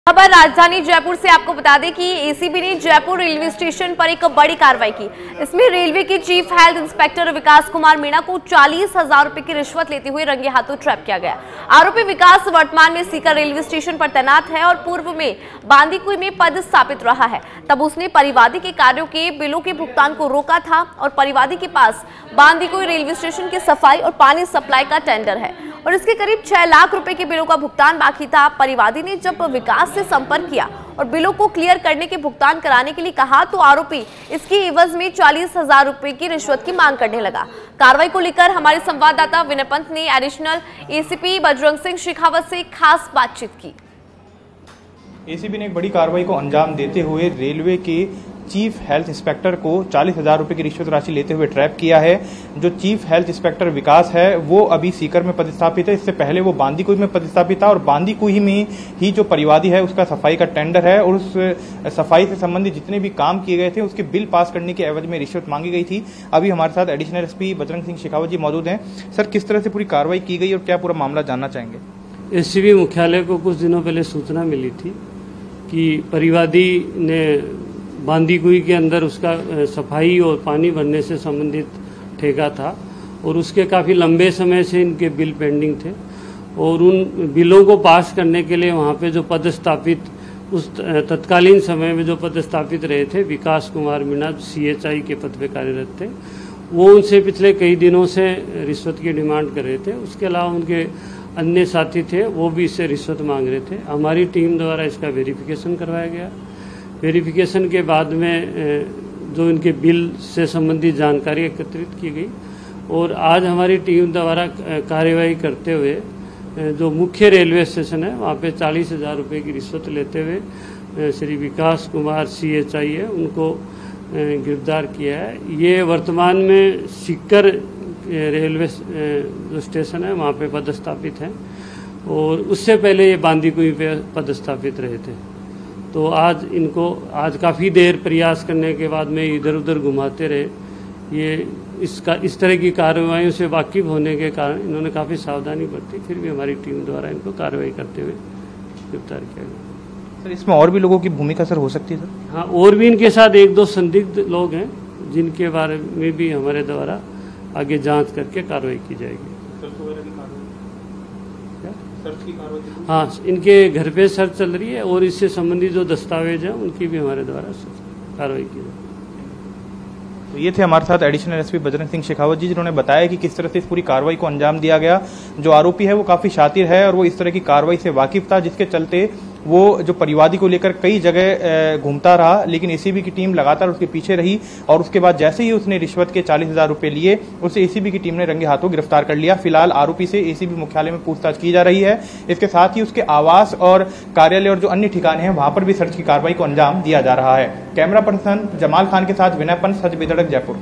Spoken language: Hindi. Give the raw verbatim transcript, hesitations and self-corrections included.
खबर राजधानी जयपुर से आपको बता दें कि एसीबी ने जयपुर रेलवे स्टेशन पर एक बड़ी कार्रवाई की। इसमें रेलवे के chief health inspector Vikas Kumar Meena को चालीस हजार रुपए की रिश्वत लेते हुए रंगे हाथों ट्रैप किया गया। आरोपी विकास वर्तमान में सीकर रेलवे स्टेशन पर तैनात है और पूर्व में बांदीकुई में पदस्थापित रहा है। तब उसने परिवादी के कार्यों के बिलों के भुगतान को रोका था और परिवादी के पास बांदीकुई रेलवे स्टेशन की सफाई और पानी सप्लाई का टेंडर है और इसके करीब छह लाख रुपए के बिलों का भुगतान बाकी था। परिवादी ने जब विकास से संपर्क किया और बिलों को क्लियर करने के भुगतान कराने के लिए कहा तो आरोपी इसकी एवज में चालीस हजार रुपए की रिश्वत की मांग करने लगा। कार्रवाई को लेकर हमारे संवाददाता विनय पंत ने एडिशनल एसीपी बजरंग सिंह शेखावत से खास बातचीत की। एसीबी ने एक बड़ी कार्रवाई को अंजाम देते हुए रेलवे के चीफ हेल्थ इंस्पेक्टर को चालीस हजार रुपए की रिश्वत राशि लेते हुए ट्रैप किया है। जो चीफ हेल्थ इंस्पेक्टर विकास है वो अभी सीकर में पदस्थापित है। इससे पहले वो बांदीकुई में पदस्थापित था और बांदीकुई में ही जो परिवादी है उसका सफाई का टेंडर है और उस सफाई से संबंधित जितने भी काम किए गए थे उसके बिल पास करने के एवज में रिश्वत मांगी गई थी। अभी हमारे साथ एडिशनल एसपी बजरंग सिंह शेखावत जी मौजूद हैं। सर, किस तरह से पूरी कार्रवाई की गई और क्या पूरा मामला जानना चाहेंगे? एसीबी मुख्यालय को कुछ दिनों पहले सूचना मिली थी कि परिवादी ने बांदीकुई के अंदर उसका सफाई और पानी भरने से संबंधित ठेका था और उसके काफ़ी लंबे समय से इनके बिल पेंडिंग थे और उन बिलों को पास करने के लिए वहाँ पे जो पदस्थापित उस तत्कालीन समय में जो पदस्थापित रहे थे विकास कुमार मीणा सीएचआई के पद पे कार्यरत थे, वो उनसे पिछले कई दिनों से रिश्वत की डिमांड कर रहे थे। उसके अलावा उनके अन्य साथी थे वो भी इससे रिश्वत मांग रहे थे। हमारी टीम द्वारा इसका वेरिफिकेशन करवाया गया। वेरिफिकेशन के बाद में जो इनके बिल से संबंधित जानकारी एकत्रित की गई और आज हमारी टीम द्वारा कार्यवाही करते हुए जो मुख्य रेलवे स्टेशन है वहाँ पे चालीस हजार रुपये की रिश्वत लेते हुए श्री विकास कुमार सीएचआई है उनको गिरफ्तार किया है। ये वर्तमान में सीकर रेलवे जो स्टेशन है वहाँ पे पदस्थापित हैं और उससे पहले ये बांदीकुई पे पदस्थापित रहे थे। तो आज इनको आज काफ़ी देर प्रयास करने के बाद में इधर उधर घुमाते रहे। ये इसका इस तरह की कार्रवाइयों से वाकिफ होने के कारण इन्होंने काफ़ी सावधानी बरती, फिर भी हमारी टीम द्वारा इनको कार्रवाई करते हुए गिरफ्तार किया गया। सर, इसमें और भी लोगों की भूमिका सर हो सकती है? सर हाँ, और भी इनके साथ एक दो संदिग्ध लोग हैं जिनके बारे में भी हमारे द्वारा आगे जाँच करके कार्रवाई की जाएगी। हाँ, इनके घर पे सर्च चल रही है और इससे संबंधित जो दस्तावेज हैं उनकी भी हमारे द्वारा कार्रवाई की जाए। तो ये थे हमारे साथ एडिशनल एसपी बजरंग सिंह शेखावत जी जिन्होंने बताया कि किस तरह से इस पूरी कार्रवाई को अंजाम दिया गया। जो आरोपी है वो काफी शातिर है और वो इस तरह की कार्रवाई से वाकिफ था जिसके चलते वो जो परिवादी को लेकर कई जगह घूमता रहा, लेकिन एसीबी की टीम लगातार उसके पीछे रही और उसके बाद जैसे ही उसने रिश्वत के चालीस हजार रुपए लिए उसे एसीबी की टीम ने रंगे हाथों गिरफ्तार कर लिया। फिलहाल आरोपी से एसीबी मुख्यालय में पूछताछ की जा रही है। इसके साथ ही उसके आवास और कार्यालय और जो अन्य ठिकाने हैं वहां पर भी सर्च की कार्रवाई को अंजाम दिया जा रहा है। कैमरा पर्सन जमाल खान के साथ विनय पंत, सच बेधड़क, जयपुर।